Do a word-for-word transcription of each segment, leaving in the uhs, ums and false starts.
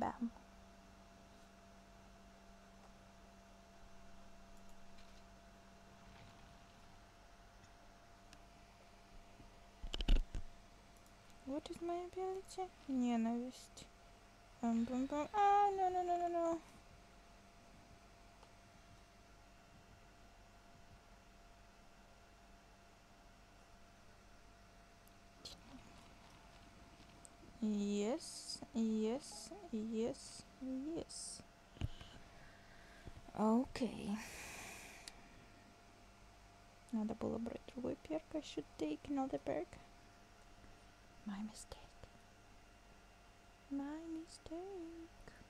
Bam. What is my ability? Ненависть. Бам -бам -бам. А, no, no, no, no, no. Yes, yes, yes, yes. Окей. Надо было брать другой перк. I should take another perk. My mistake. My mistake.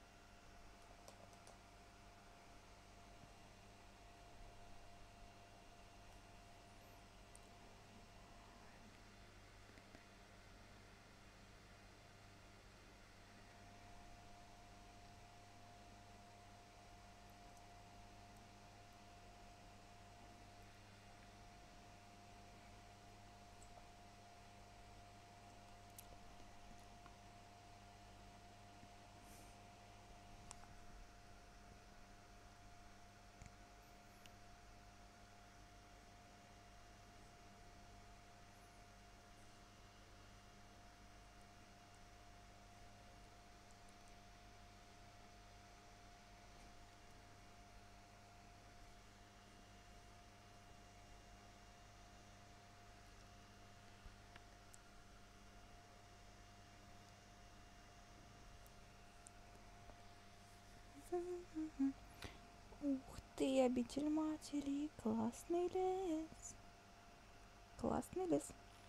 Ух ты, обитель матери, классный лес. Классный лес.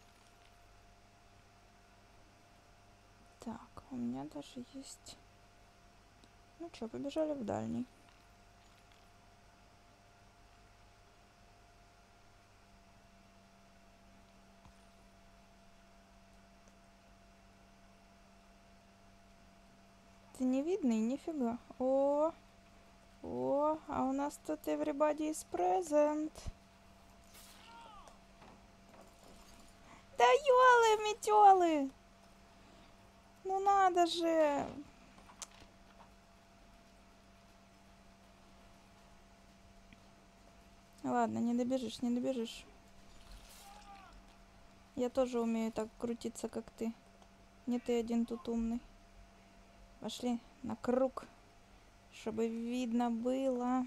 Так, у меня даже есть... Ну что, побежали в дальний. Это не видно и нифига. О, о, а у нас тут everybody is present. Да ёлы, метёлы! Ну надо же! Ладно, не добежишь, не добежишь. Я тоже умею так крутиться, как ты. Не ты один тут умный. Пошли на круг, чтобы видно было.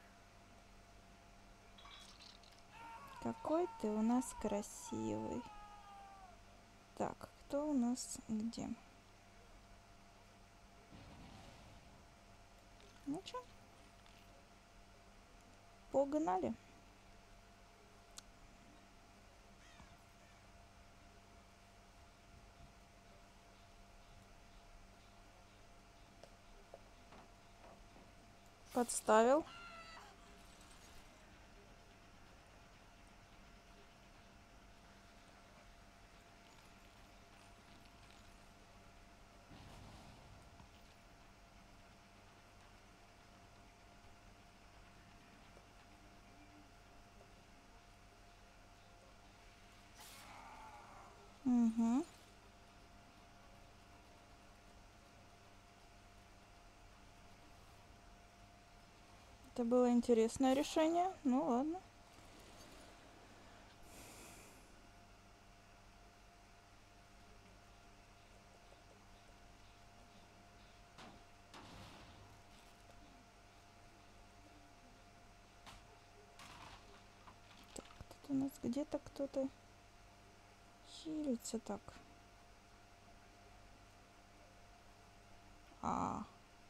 Какой ты у нас красивый. Так, кто у нас где? Ну чё? Погнали. Подставил. Угу. Это было интересное решение. Ну ладно. Так, тут у нас где-то кто-то хилится так. А.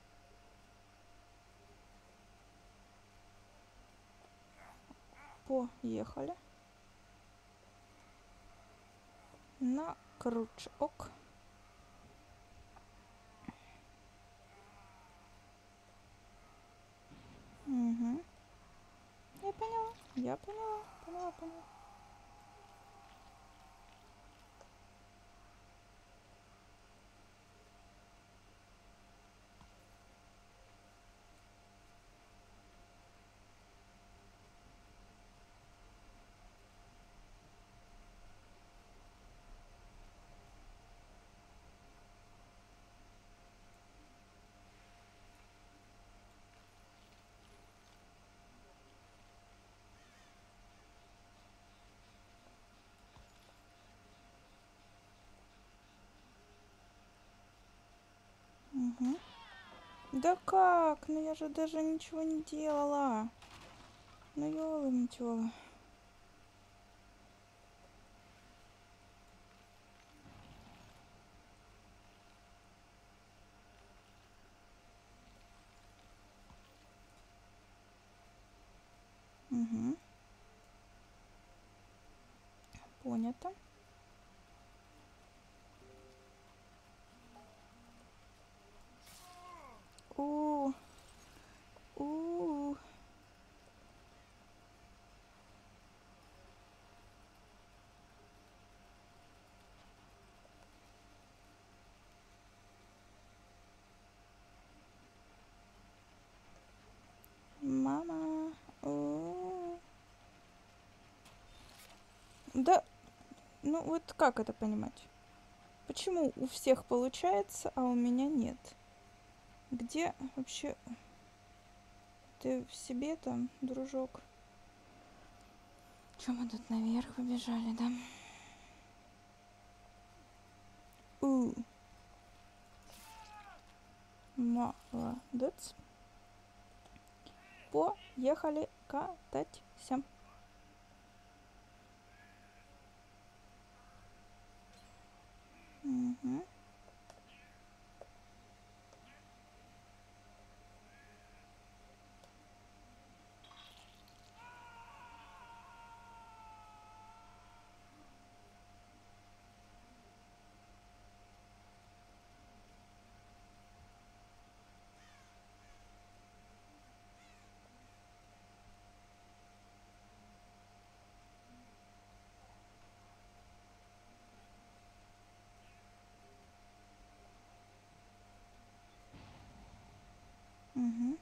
Поехали. На крючок. Угу. Я поняла, я поняла, поняла, поняла. Да как? Ну я же даже ничего не делала. Ну ёлы метёлы. Угу. Понято. У, у, мама. У. Да, ну вот как это понимать? Почему у всех получается, а у меня нет? Где вообще ты в себе там, дружок? Чем мы тут наверх побежали, да? У. Молодец. Поехали кататься. Угу. Угу.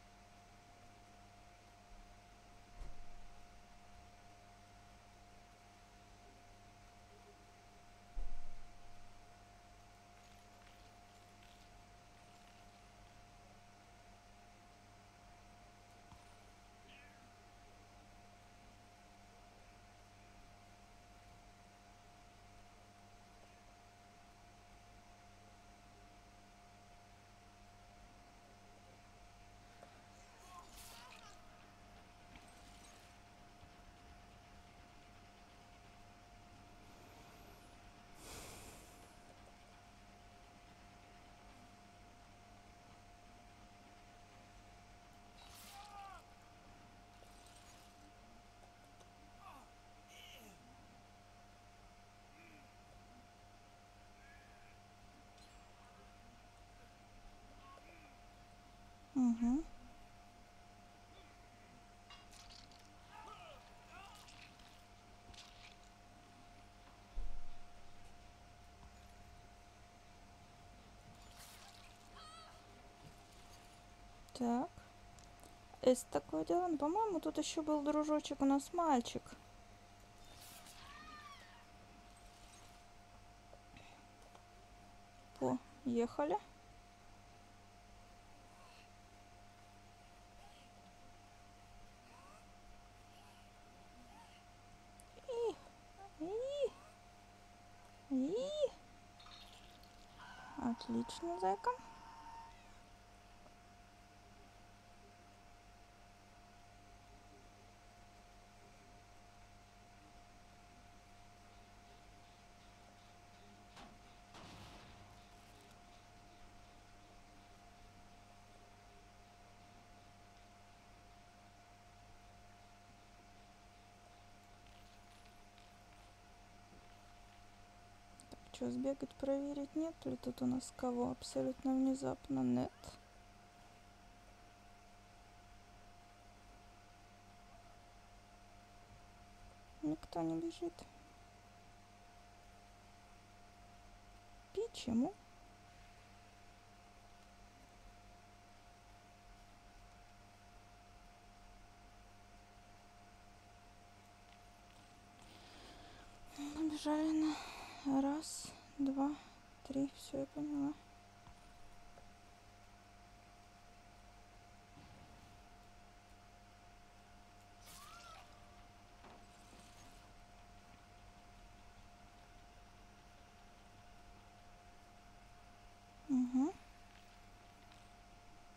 Угу. Так. Есть такое дело. Ну, по-моему, тут еще был дружочек у нас мальчик. Поехали. И, и, и. Отлично, зайка. Что, сбегать, проверить, нет ли тут у нас кого? Абсолютно внезапно нет. Никто не бежит. Почему? Побежали на раз, два, три. Все, я поняла. Угу.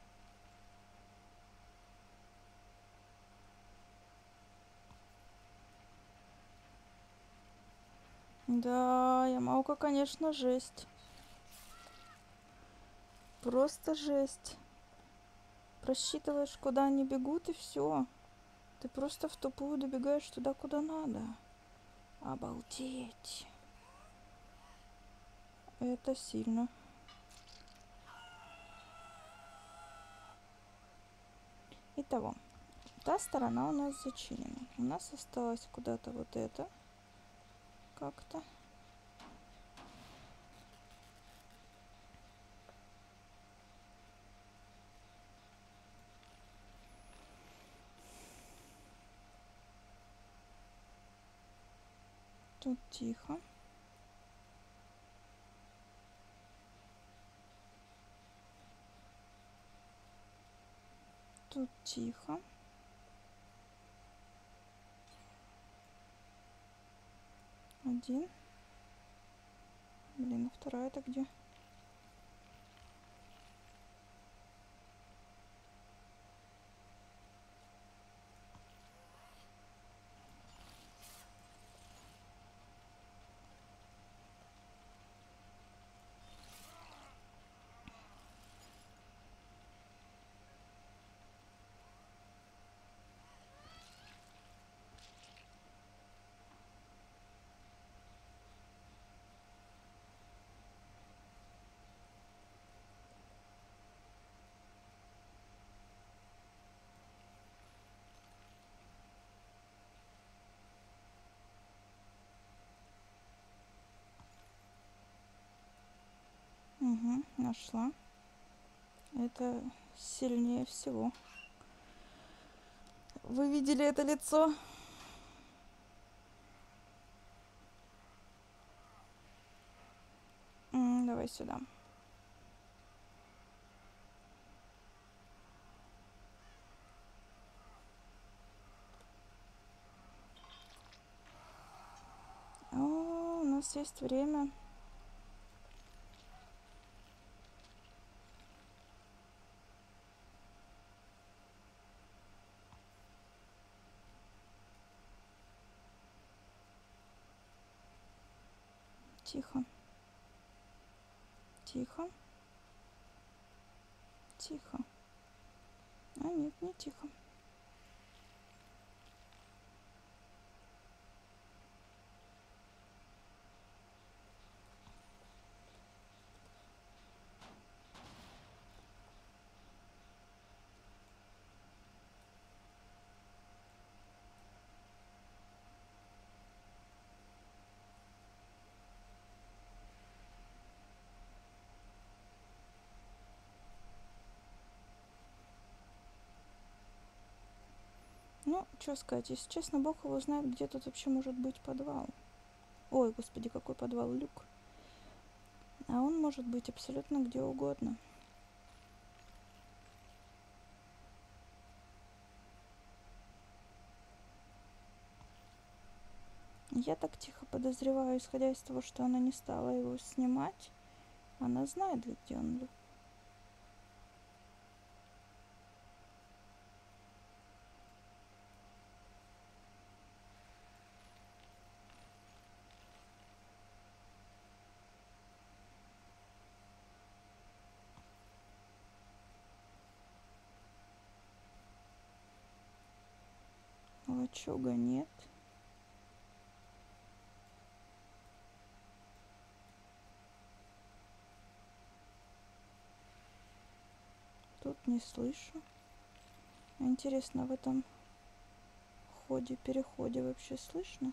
Да, Ямаука, конечно, жесть. Просто жесть. Просчитываешь, куда они бегут, и все. Ты просто в тупую добегаешь туда, куда надо. Обалдеть. Это сильно. Итого, та сторона у нас зачинена. У нас осталось куда-то вот это. Как-то. Тут тихо. Тут тихо. Один. Блин, а вторая это где? Угу, нашла. Это сильнее всего. Вы видели это лицо? М, давай сюда. О, у нас есть время. Тихо. Тихо. Тихо. А нет, не тихо. Ну, что сказать, если честно, бог его знает, где тут вообще может быть подвал. Ой, господи, какой подвал, люк. А он может быть абсолютно где угодно. Я так тихо подозреваю, исходя из того, что она не стала его снимать. Она знает, где он люк. Лачуга нет. Тут не слышу. Интересно, в этом ходе, переходе вообще слышно?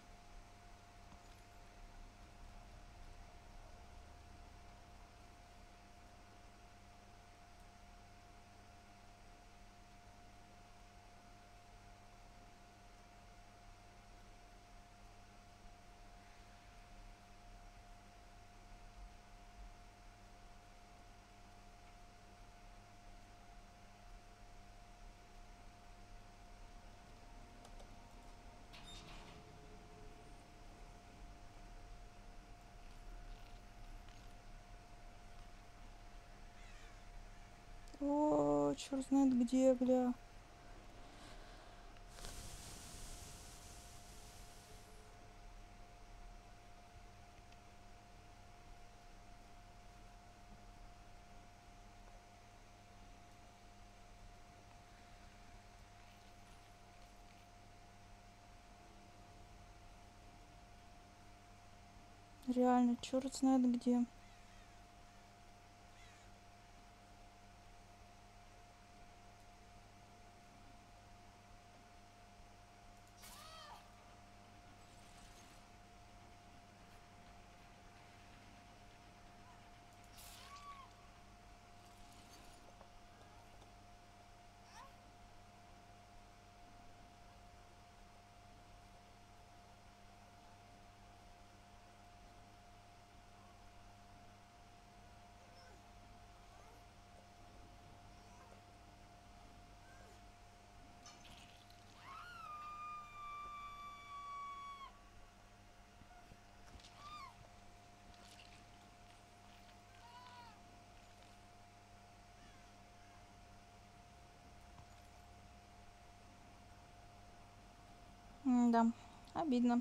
О, черт знает где, бля. Реально, черт знает где. Да, обидно.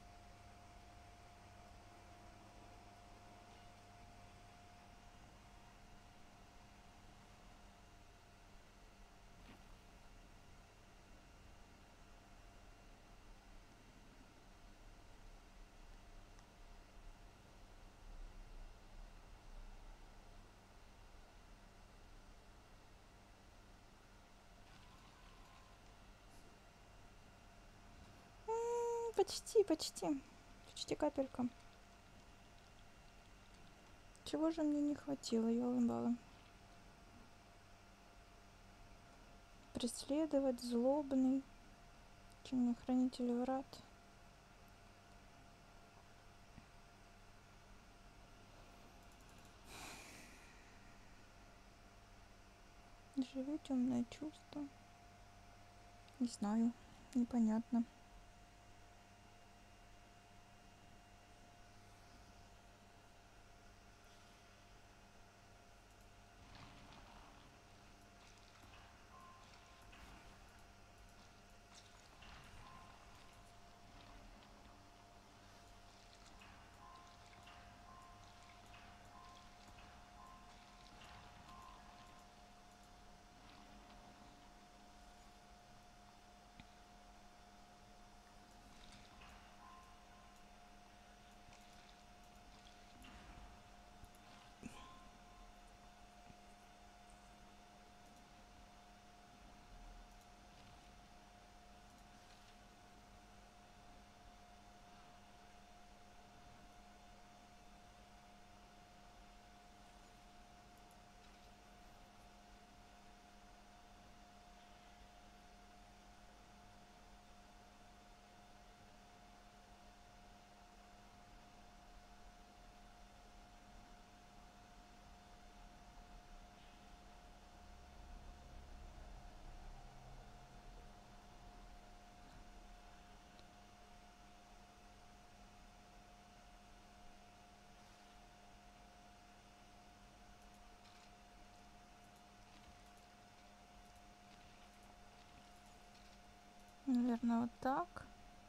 М, Почти, почти. Почти капелька. Чего же мне не хватило, ёлы-балы? Преследовать, злобный. Чем мне хранитель врат? Живи темное чувство. Не знаю, непонятно. Наверное, вот так.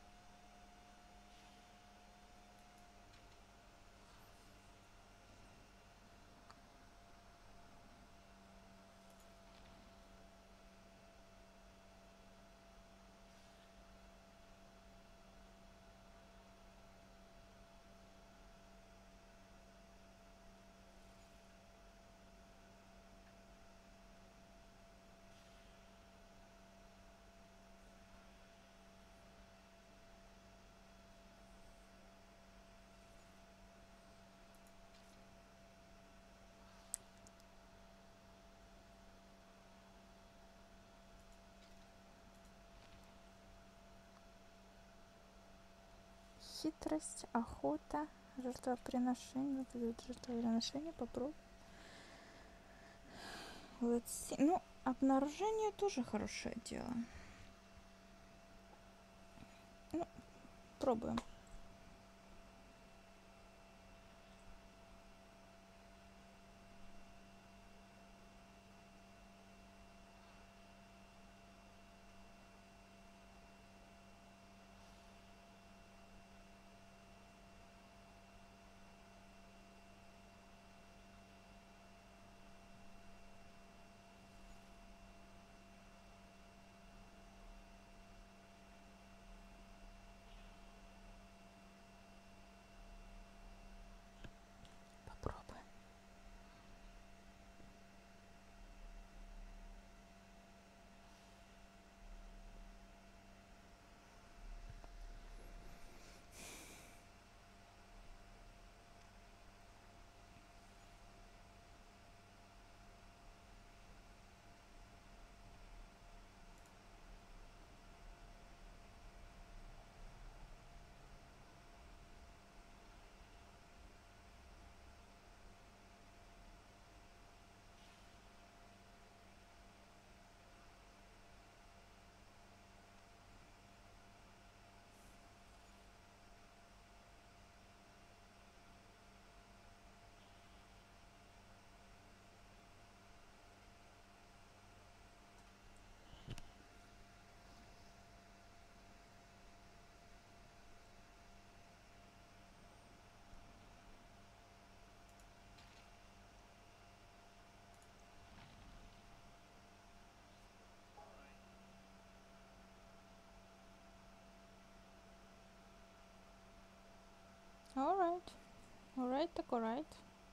Хитрость, охота, жертвоприношение. Жертвоприношение попробуй. Let's see. Ну, обнаружение тоже хорошее дело. Ну, пробуем. alright, так alright.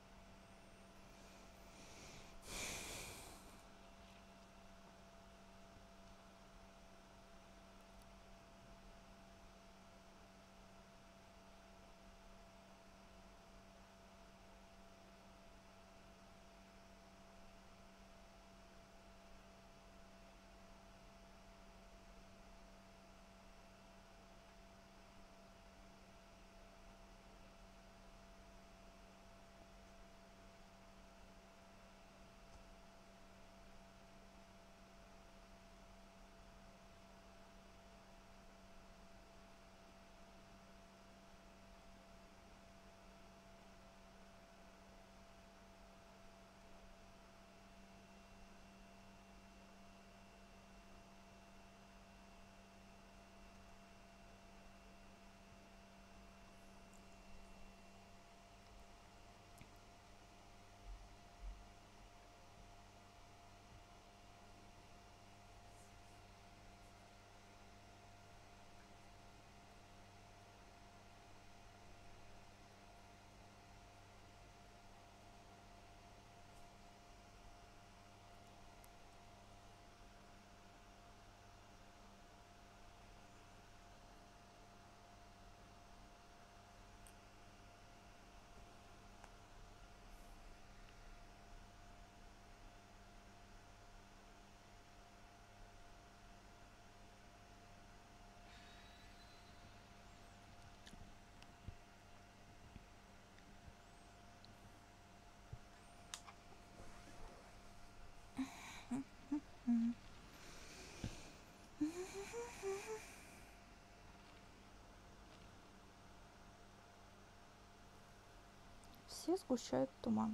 Все сгущают туман.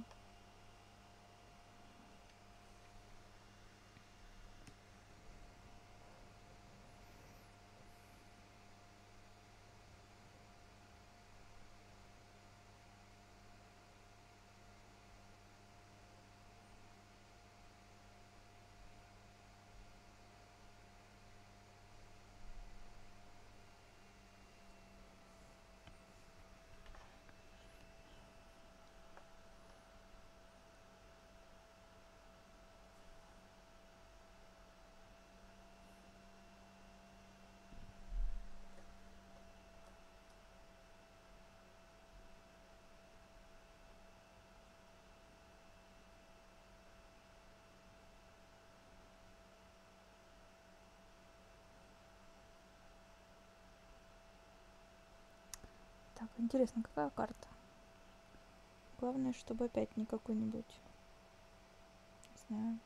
Так, интересно, какая карта? Главное, чтобы опять не какой-нибудь, не знаю,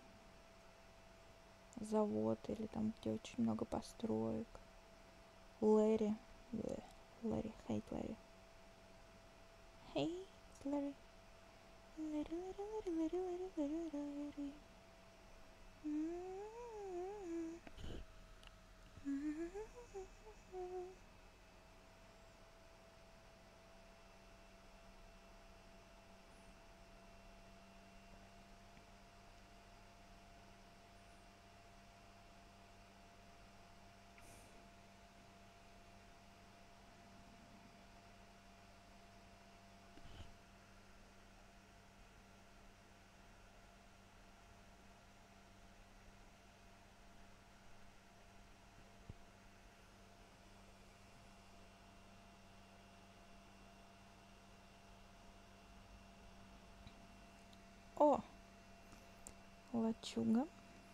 завод или там, где очень много построек. Лэри. Блeh. Лэри. Хейт Лэри. Хейт Лэри. Лэри, Лэри, Лэри, Лэри, Лэри, Лэри, Лэри. О! Лачуга.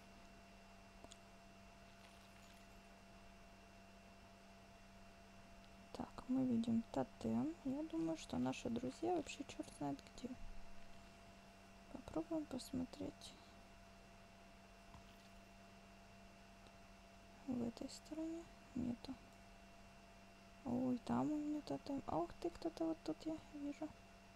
Так, мы видим тотем. Я думаю, что наши друзья вообще черт знает где. Попробуем посмотреть в этой стороне. Нету. Ой, там у меня тотем. Ох ты, кто-то вот тут я вижу.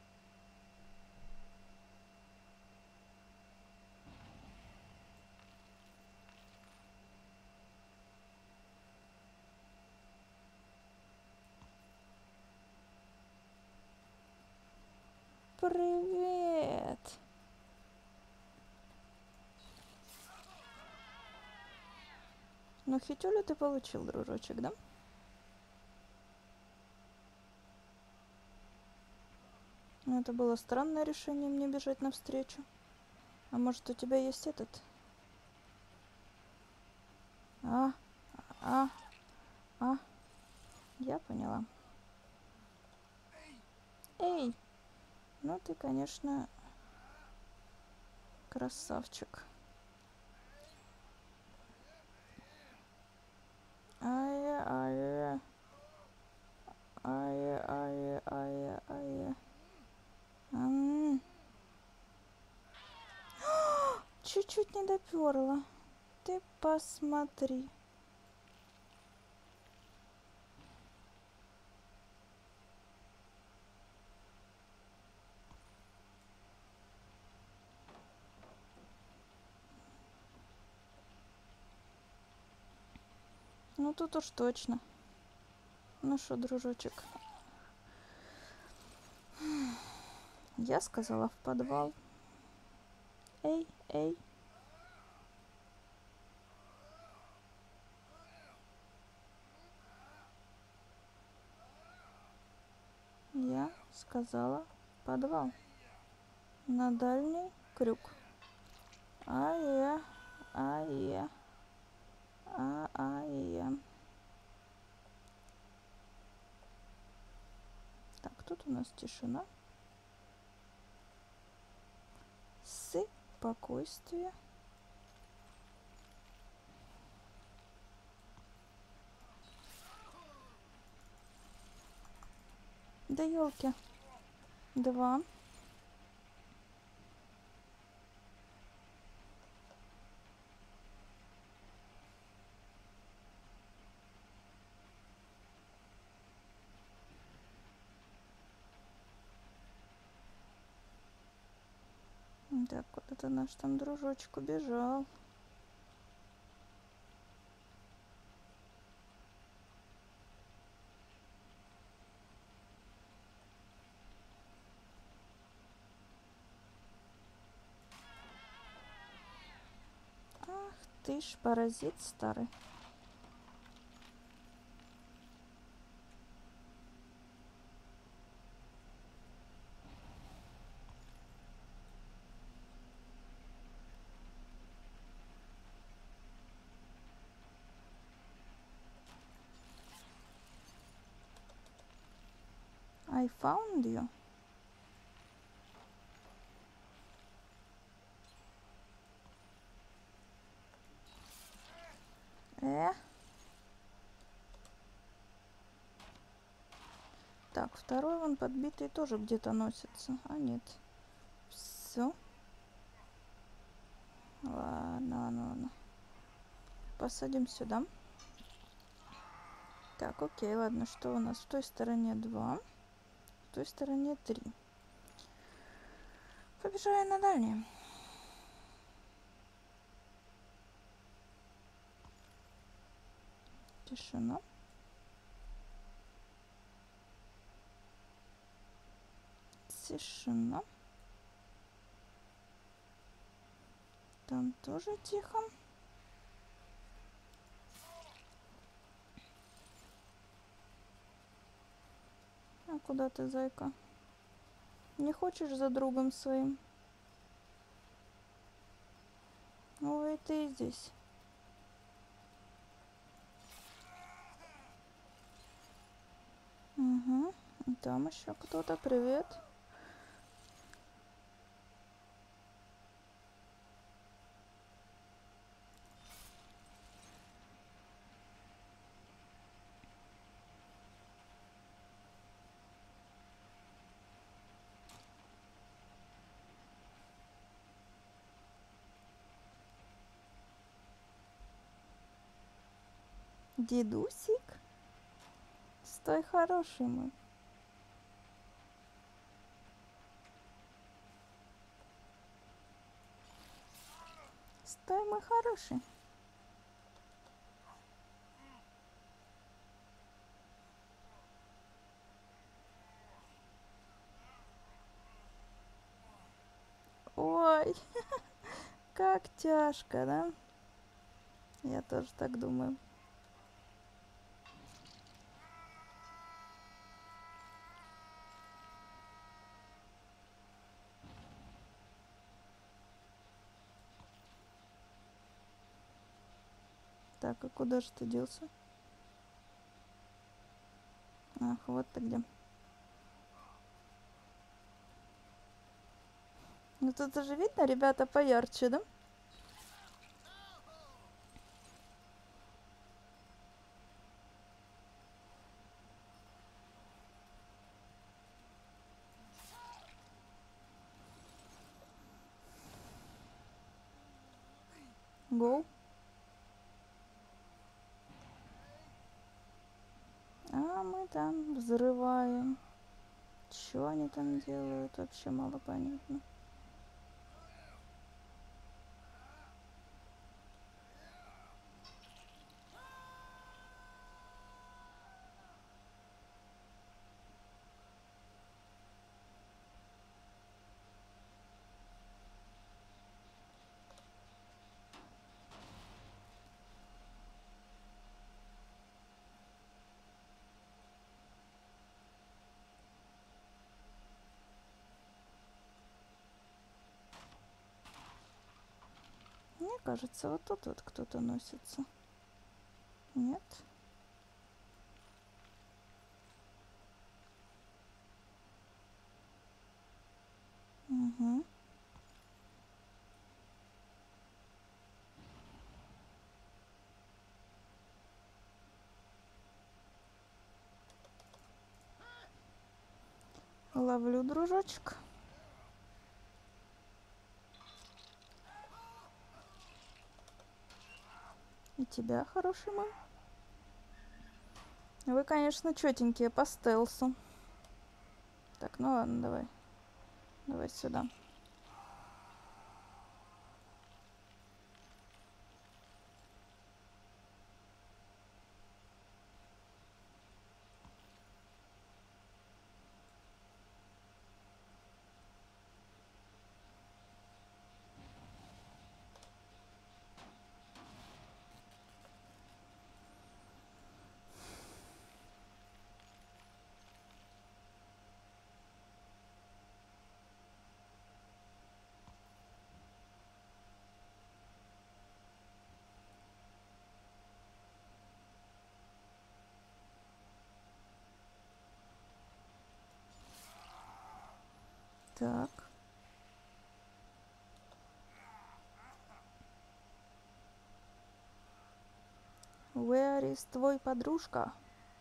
Привет! Ну, хитюлю ты получил, дружочек, да? Это было странное решение мне бежать навстречу. А может, у тебя есть этот? А, а, а. Я поняла. Эй! Ну ты, конечно, красавчик. Ая, ая. Ая, ая, ая, ая. М. Чуть-чуть не доперла. Ты посмотри. Ну тут уж точно. Ну что, дружочек? Я сказала в подвал. Эй, эй. Я сказала в подвал. На дальний крюк. А-я, а-я, а-а-я. Так, тут у нас тишина. Спокойствие. Да елки. Два. Так, вот это наш там дружочек убежал. Ах ты ж паразит старый. I found you. Э? Так, второй вон подбитый тоже где-то носится. А нет. Все. Ладно, ладно, ладно. Посадим сюда. Так, окей, ладно, что у нас? В той стороне два, в той стороне три. Побежали на дальнее. Тишина. Тишина. Там тоже тихо. А куда ты, зайка? Не хочешь за другом своим? Ой, ты здесь. Угу. И там еще кто-то. Привет. Дедусик? Стой, хороший мой. Стой, мой хороший. Ой, как тяжко, да? Я тоже так думаю. Так, а куда же ты делся? Ах, вот ты где. Ну тут уже видно, ребята, поярче, да? Гоу. А мы там взрываем. Чё они там делают, вообще мало понятно. Мне кажется, вот тут вот кто-то носится. Нет? Угу. Ловлю, дружочек. И тебя, хороший мой. Вы, конечно, чётенькие по стелсу. Так, ну ладно, давай. Давай сюда. Так. Where is твой подружка?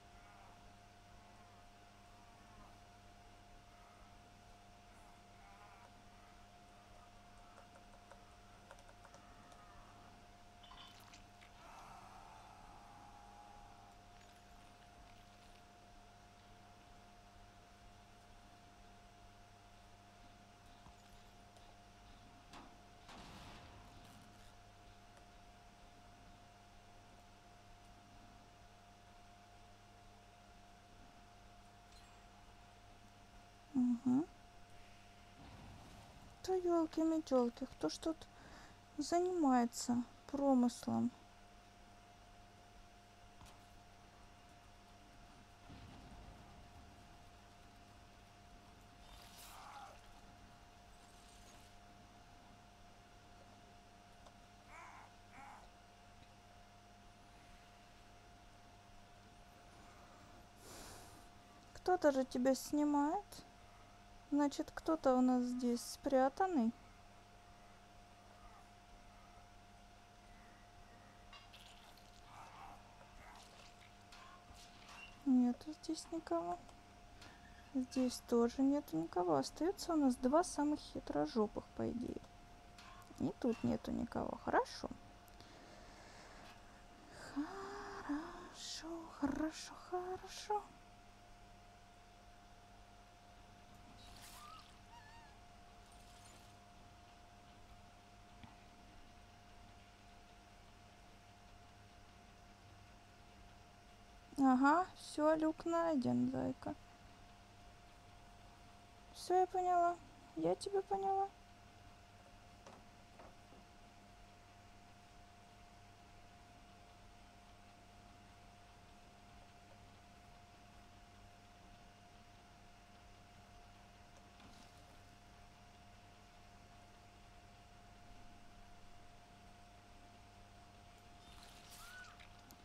Угу. Да ёлки-метёлки, кто ж тут занимается промыслом? Кто-то же тебя снимает. Значит, кто-то у нас здесь спрятанный. Нету здесь никого. Здесь тоже нету никого. Остается у нас два самых хитрожопых, по идее. И тут нету никого. Хорошо. Хорошо, хорошо, хорошо. Ага, все, люк найден, зайка. Все, я поняла. Я тебя поняла.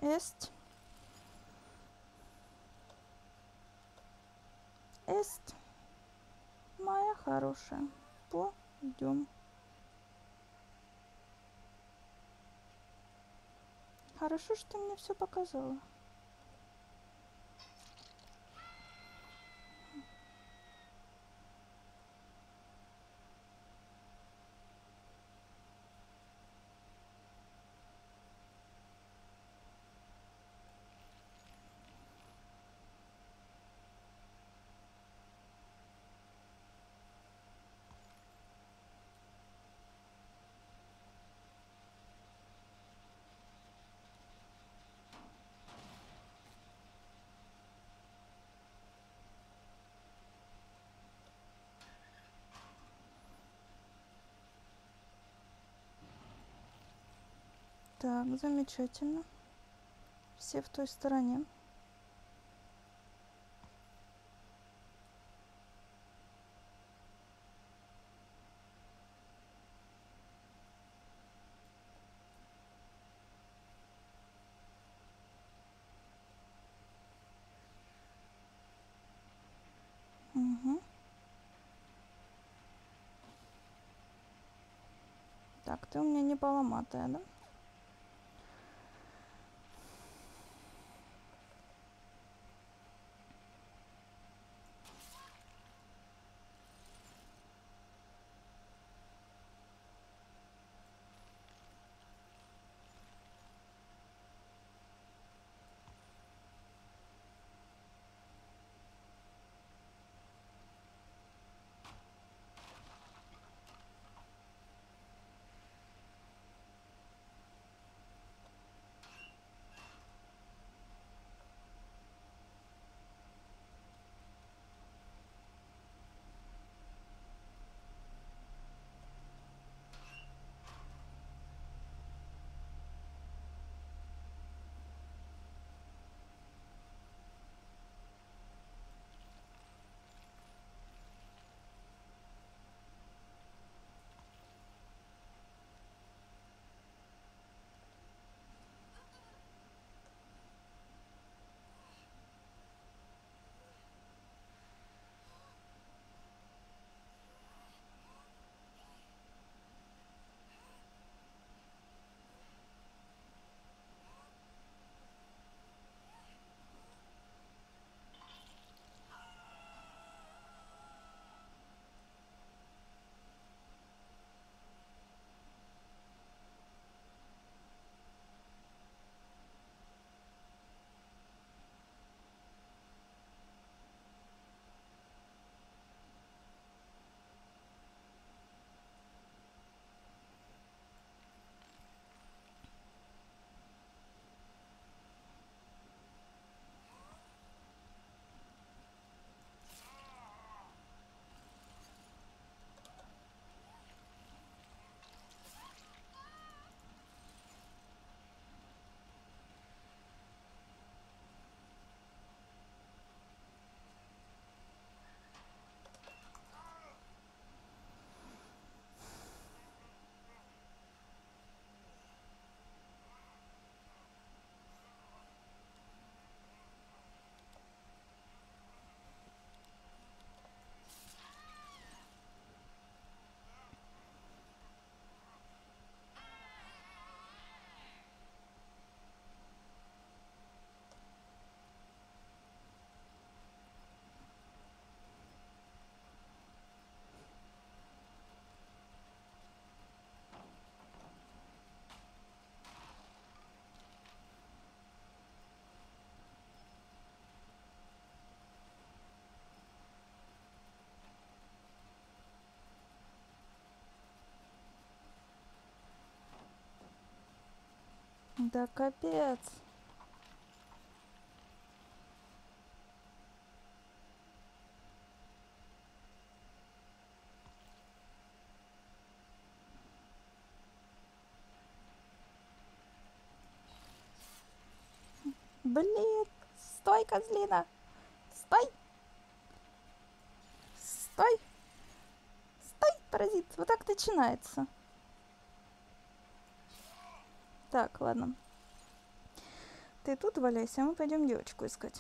Эст. Эст. Моя хорошая. Пойдем. Хорошо, что ты мне все показала. Так, замечательно. Все в той стороне. Угу. Так, ты у меня не поломатая, да? Да капец. Блин, стой, козлина. Стой. Стой. Стой, паразит. Вот так начинается. Так, ладно. Ты тут валяйся, а мы пойдем девочку искать.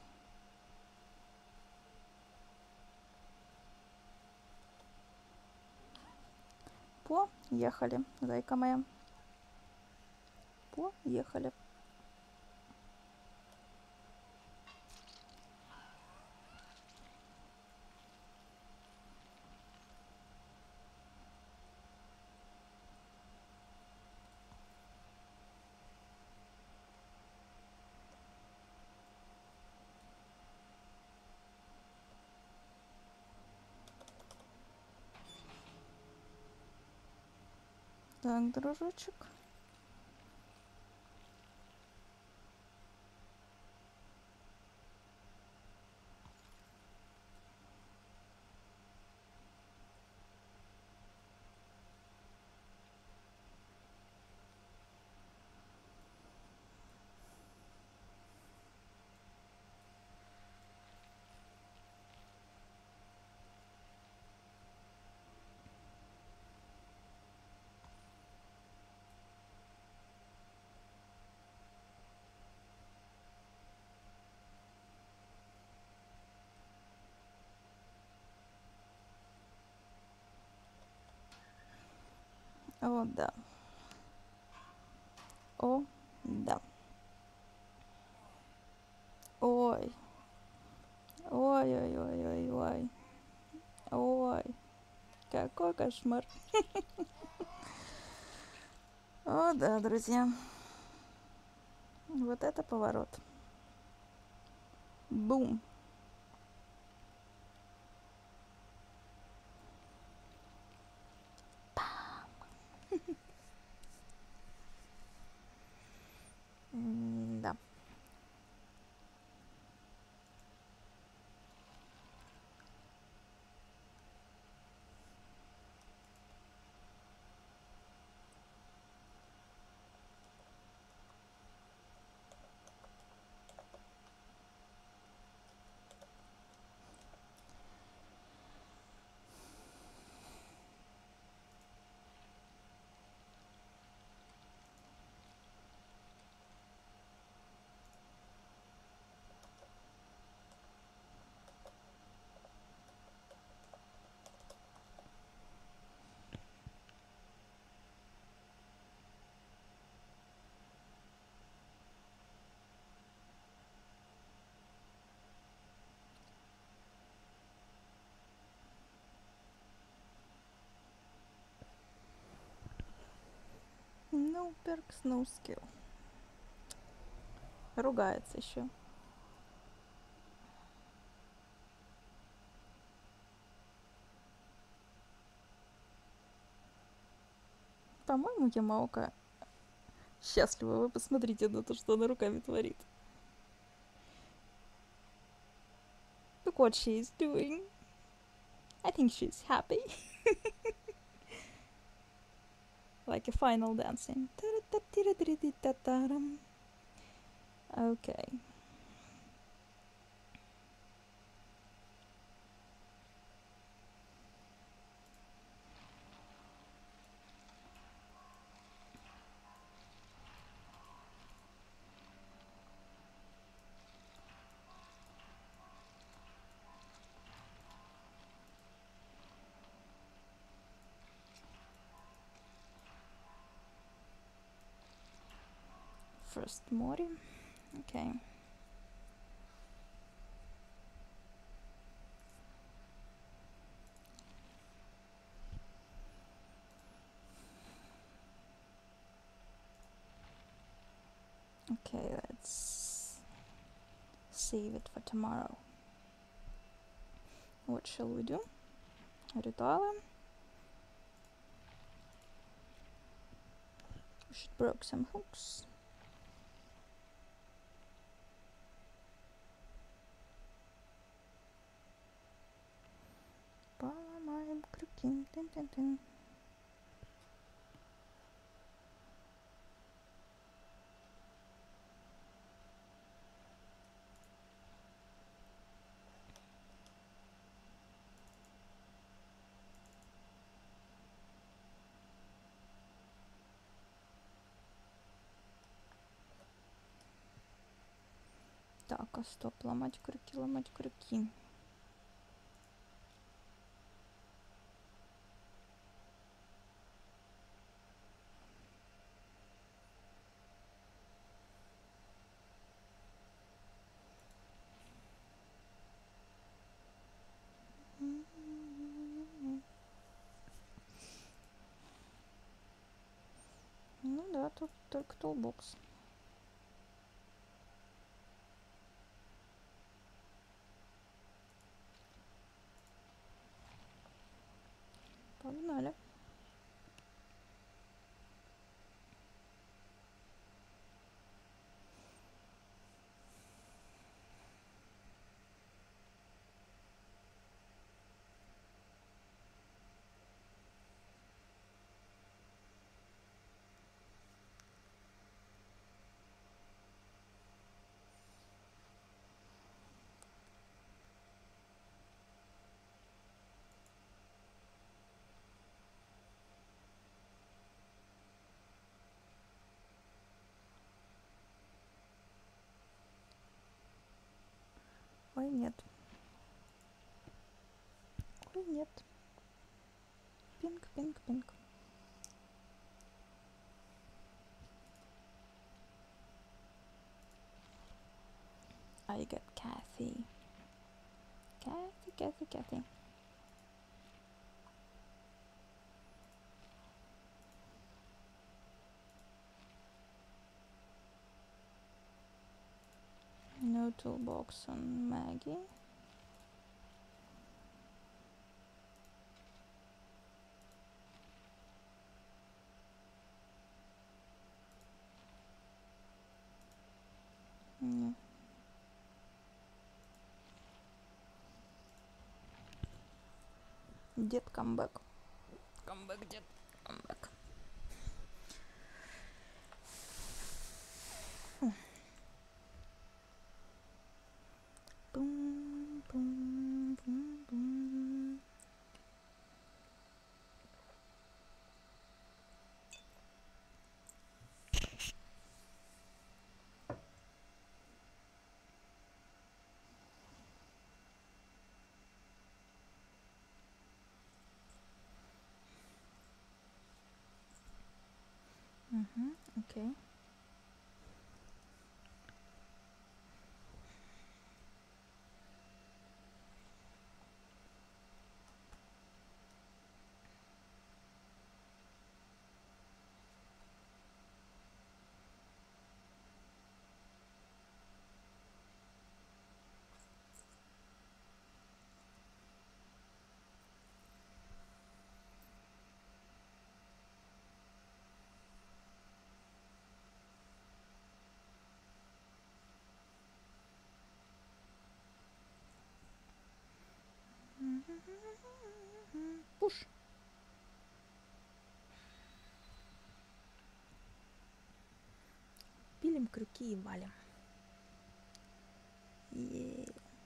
Поехали, зайка моя. Поехали. Так, дружочек. О, да. О, да. Ой. Ой-ой-ой-ой-ой. Ой. Какой кошмар. О, да, друзья. Вот это поворот. Бум. Да. No perks, no skill. Ругается еще. По-моему, Ямаока счастлива. Вы посмотрите на то, что она руками творит. Look what she's doing. I think she's happy. Like a final dancing. Okay. First Mori. Okay. Okay, let's save it for tomorrow. What shall we do? Rituale. We should broke some hooks. Поломаем крюки. Тын-тын-тын. Так, а стоп, ломать крюки, ломать крюки. Ну да, тут только тулбокс. Погнали. Ой, нет. Ой, нет. Пинг, пинг, пинг. I got Kathy. Kathy, Kathy, Kathy. No toolbox on Maggie. Не. Дед камбэк. Камбэк, дед. Камбэк. Бум, бум, бум, бум. Угу, окей. Пуш. Пилим крюки и валим. Е-е-е.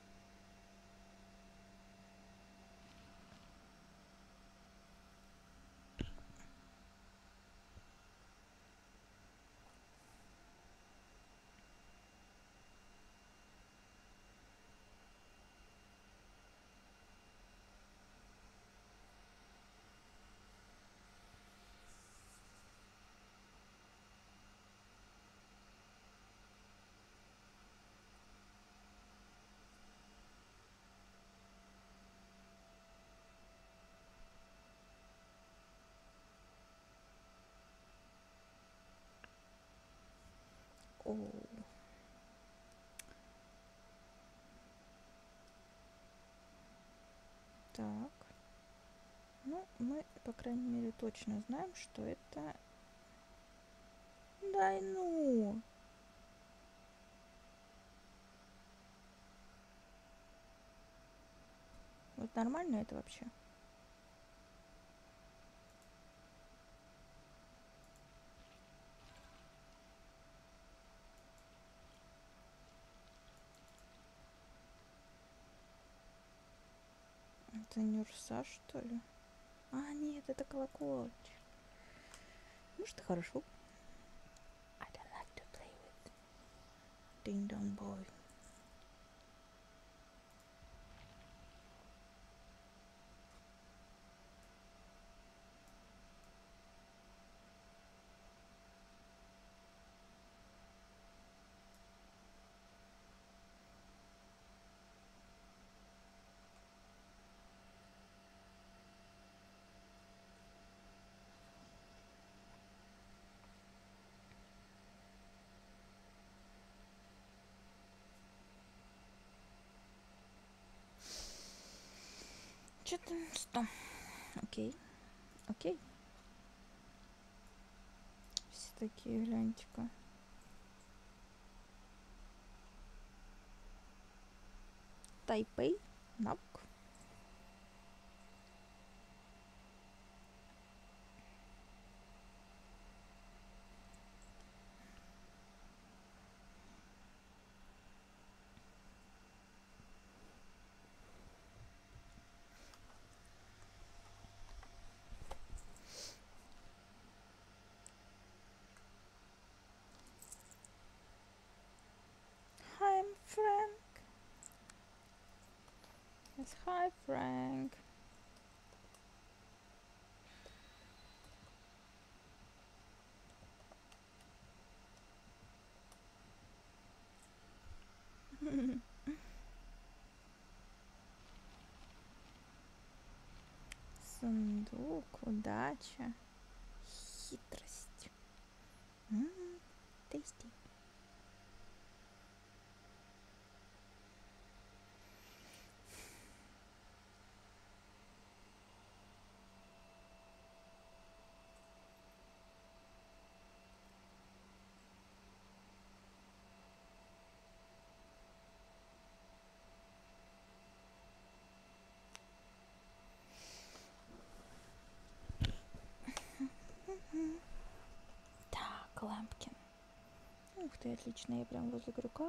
О. Так. Ну, мы, по крайней мере, точно знаем, что это... Дай ну! Вот нормально это вообще? Это нюрса, что ли? А, нет, это колокольчик. Может, и хорошо. I don't like to play with Ding Dong Boy. Что-то что? Окей. Окей. Все такие, гляньте-ка. Тайпей. Набок. Hi, Frank. Yes, hi, Frank. Сундук, удача, хитрость. М-м, tasty. Так, Лэмпкин. Ух ты, отлично, я прям возле крюка.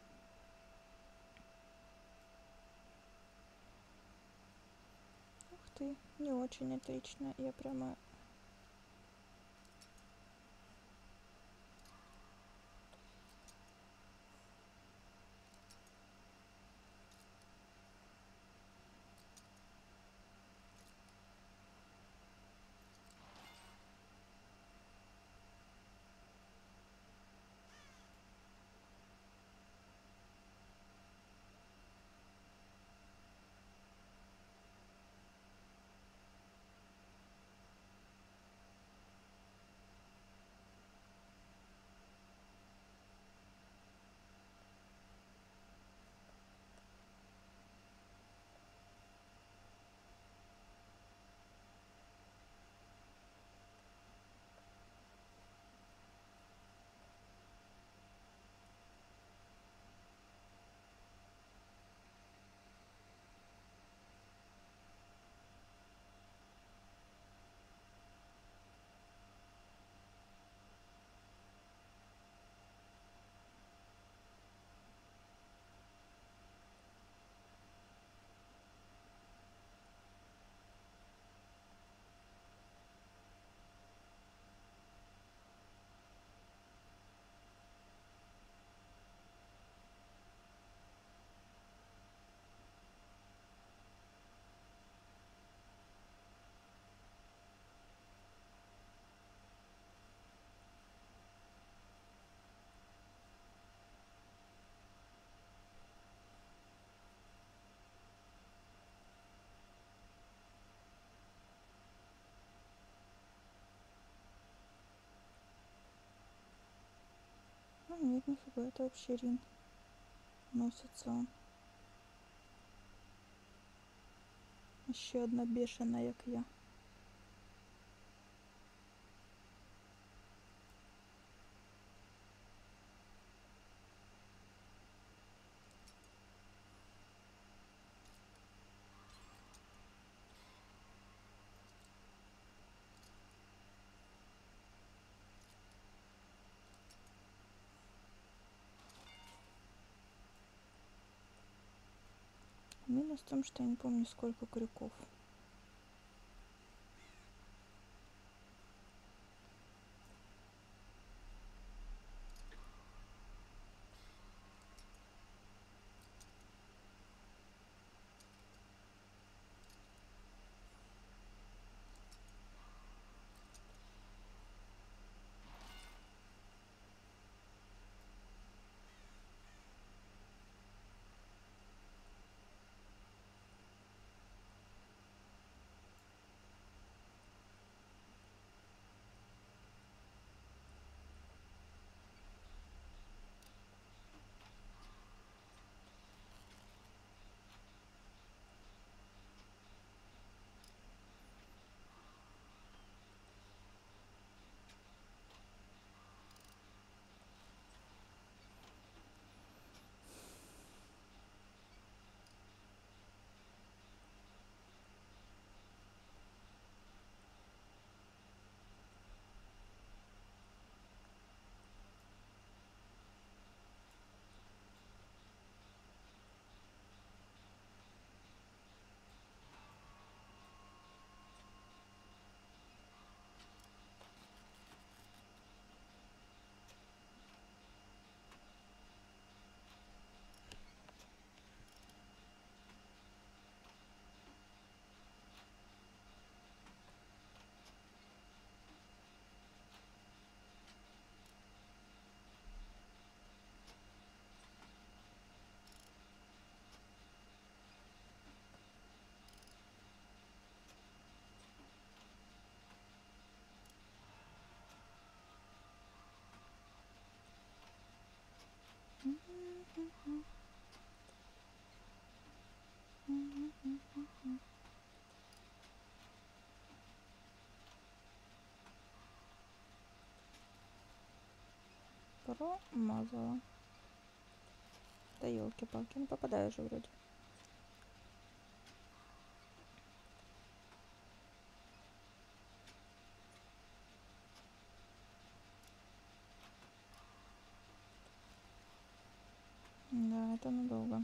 Ух ты, не очень отлично, я прямо... Ну нет, нифига, это вообще Рин. Носится он. Еще одна бешеная, как я. Минус в том, что я не помню, сколько крюков. Промазала. Да елки-палки, не попадаю же вроде. Да, это надолго.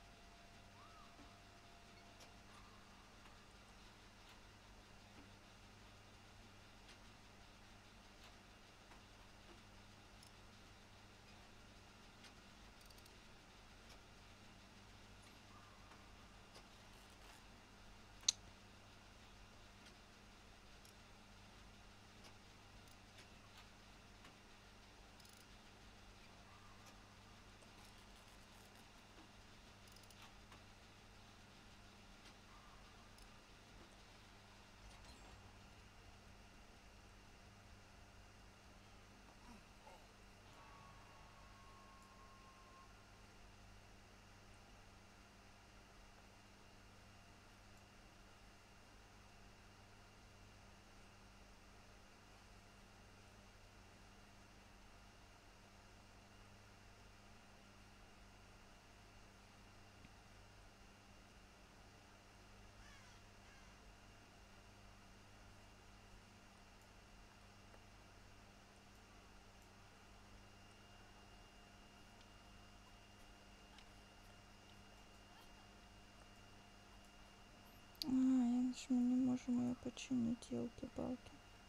А, я ж мы не можем ее починить, елки-палки.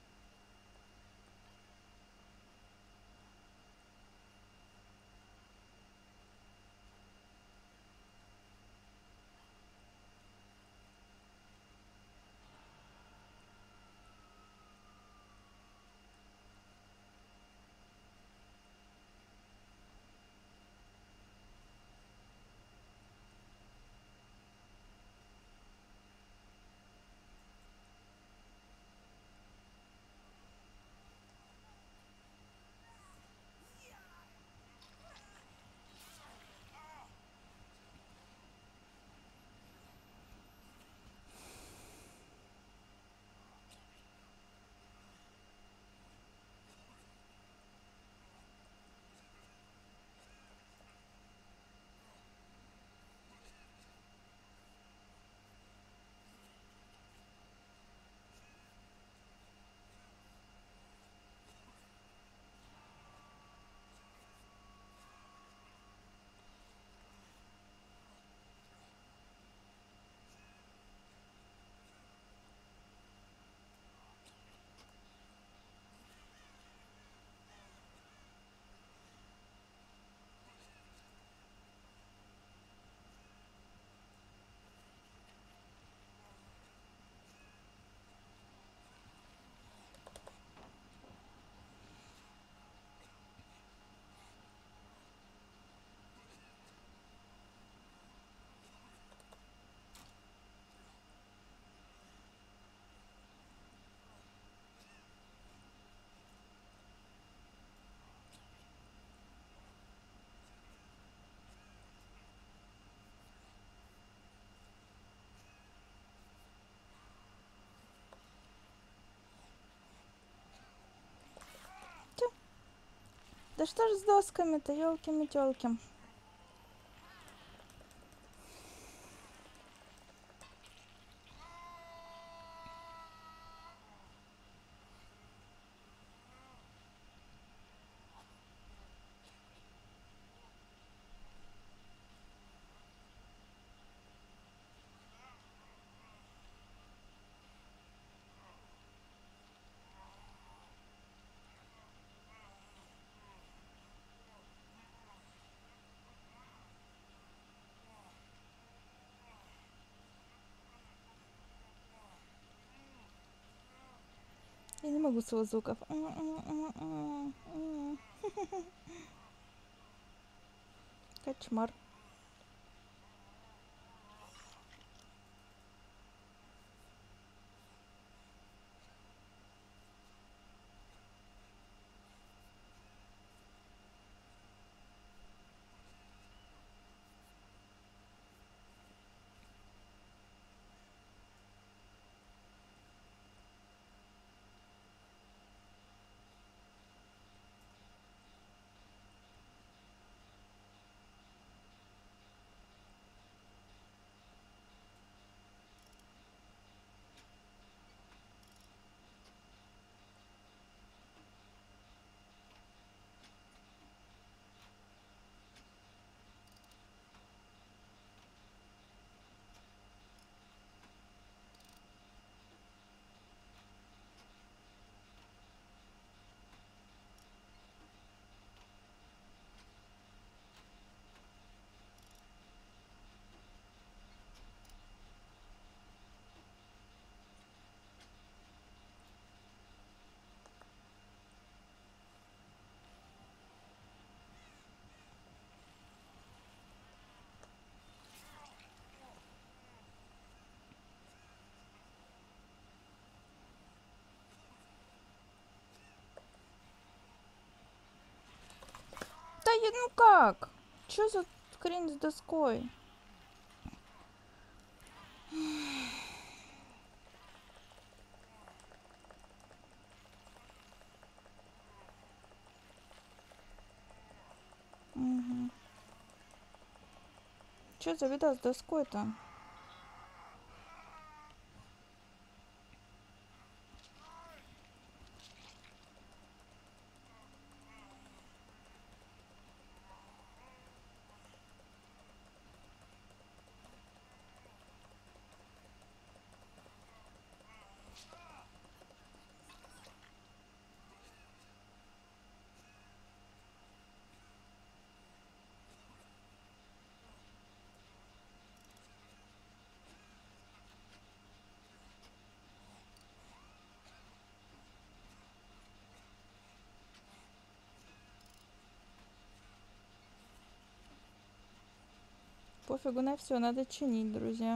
Да что ж с досками-то, елки-метелки. Я не могу своих звуков. Кошмар. ну как? Чё за хрень с доской? Угу. Чё за беда с доской-то? Пофигу на все, надо чинить, друзья.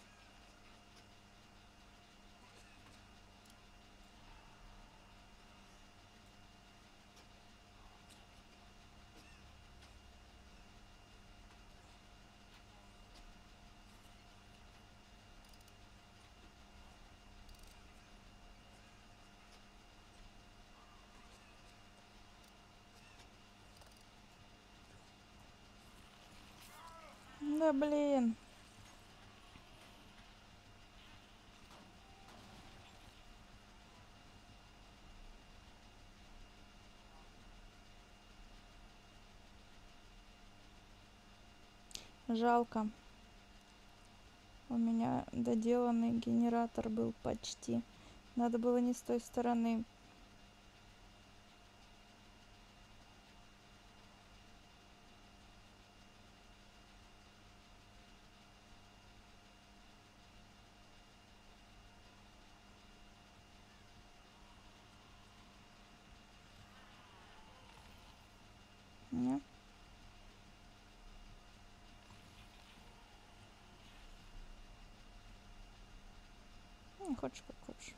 Да блин. Жалко. У меня доделанный генератор был почти. Надо было не с той стороны. Не? Не хочешь, как хочешь.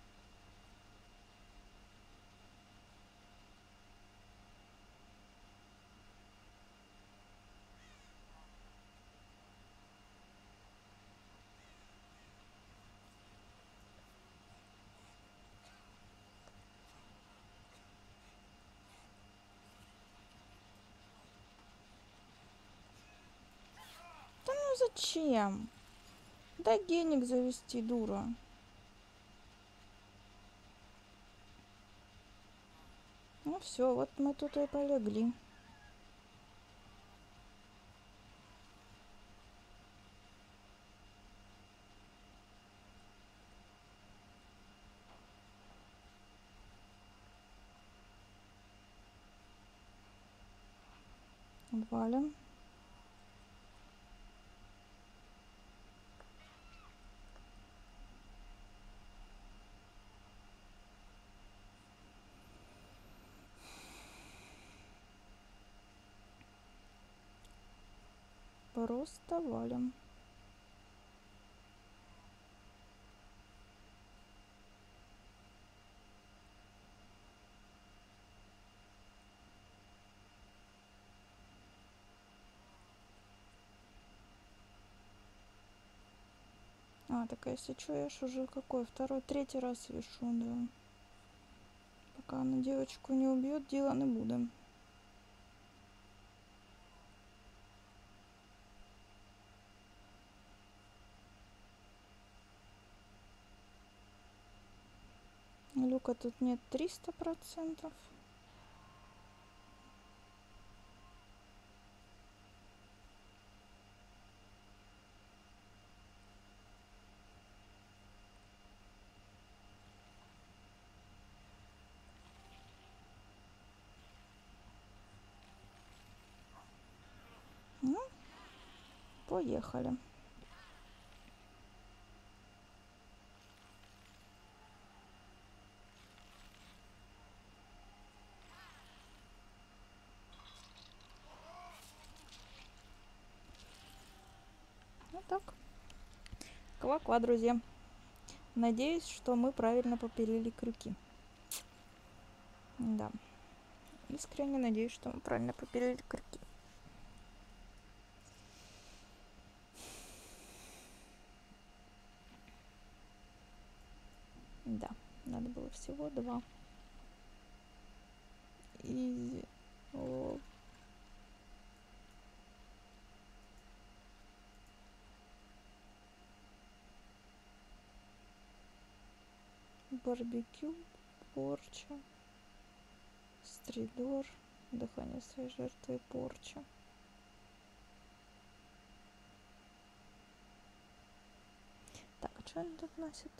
Да ну зачем? Дай геник завести, дура. Ну все, вот мы тут и полегли. Валим. Просто валим. А, так если что, я ж уже какой? Второй, третий раз вешу, да. Пока она девочку не убьет, дела не будем. Люка тут нет триста процентов. Ну, поехали. Вот так. Ква-ква, друзья. Надеюсь, что мы правильно попилили крюки. Да. искренне надеюсь, что мы правильно попилили крюки. Да, надо было всего два. Изи. О. Барбекю, порча, стрелер, дыхание своей жертвы, порча. Так, а что они тут носят?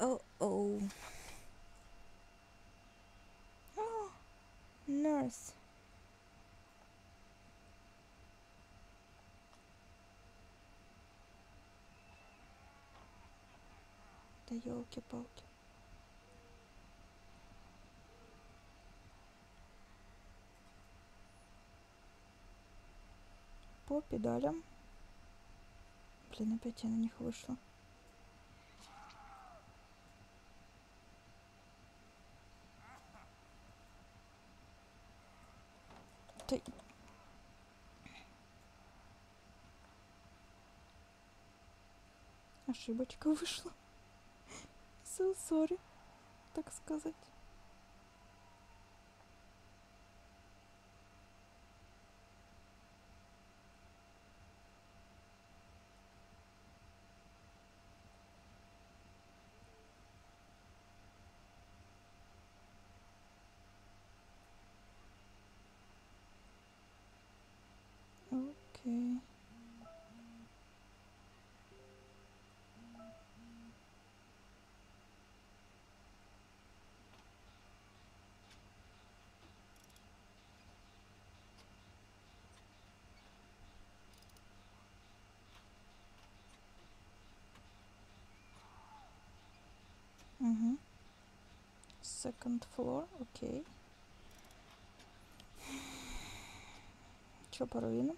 Oh, oh. Oh, nurse. Да елки-палки. По педалям. Блин, опять я на них вышла. Ты... Ошибочка вышла. So sorry, так сказать. Окей. Угу. Second floor, окей. Чё по руинам?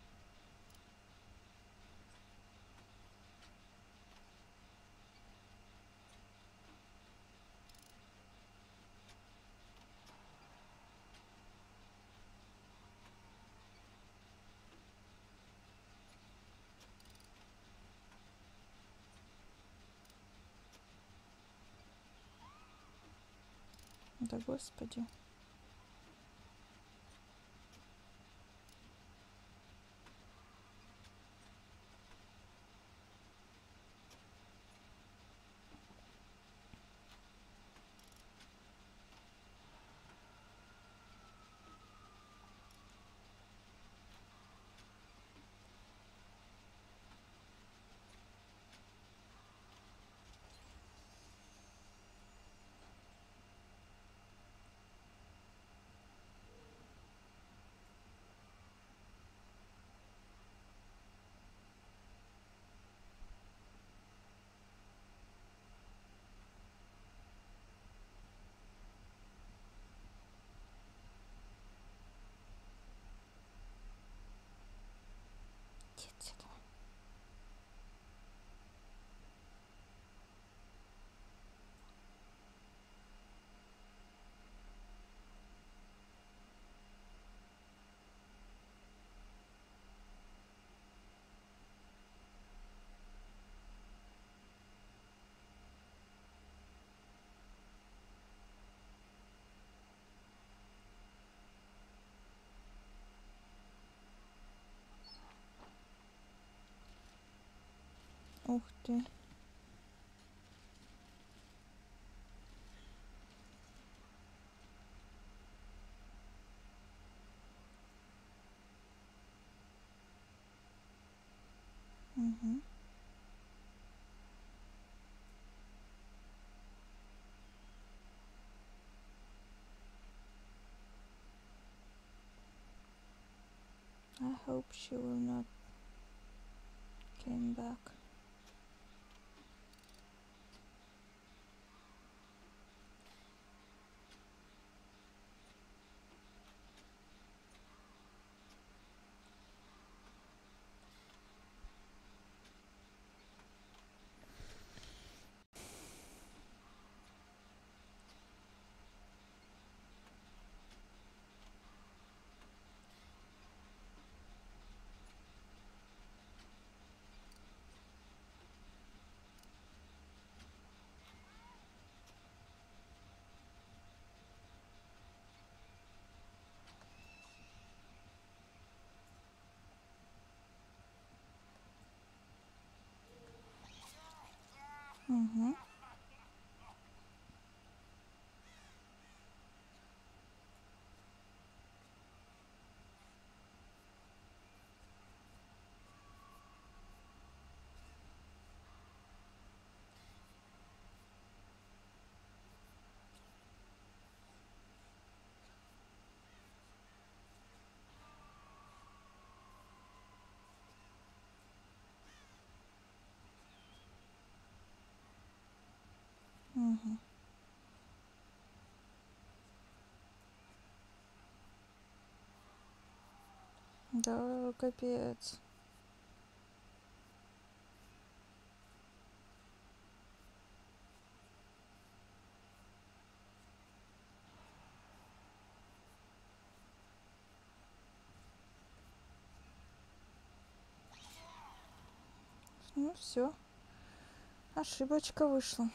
Да господи. Иди отсюда. Ух ты. Угу. I hope she will not came back. Угу. Угу. Да, капец. Ну все, ошибочка вышла.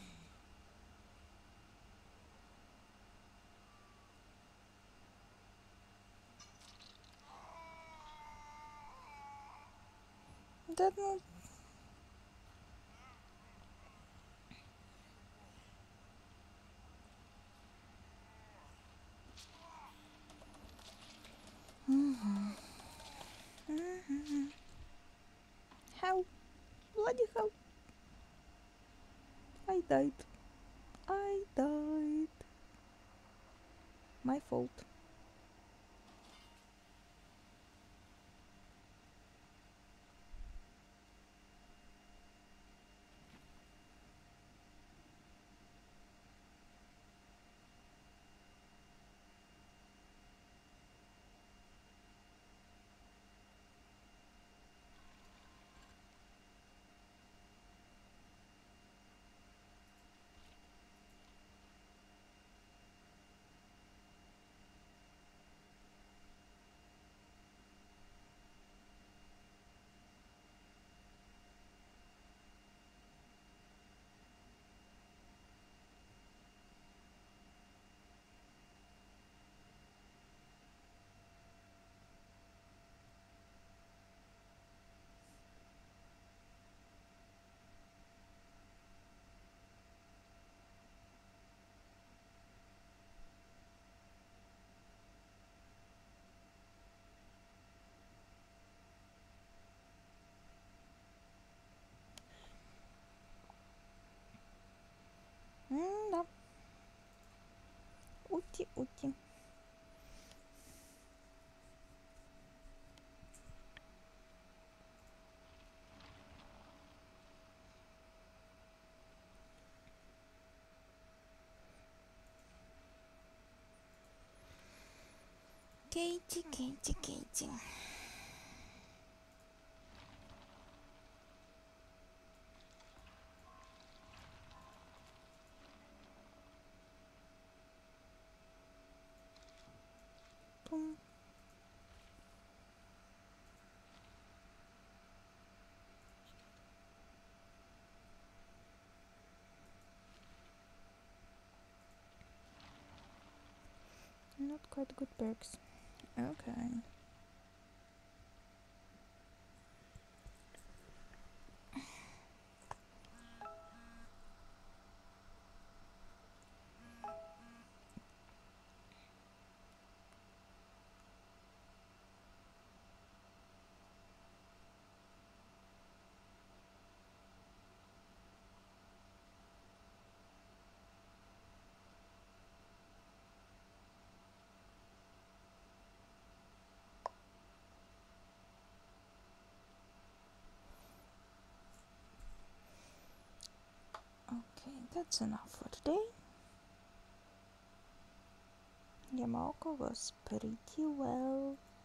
Да ну. Угу. Угу. How? Bloody hell. I died. I died. My fault. М-да. Ути-ути. Кейти, Кейти, Кейти. Пум. Not quite good perks. Okay. Okay, that's enough for today. Yamaoka was pretty well.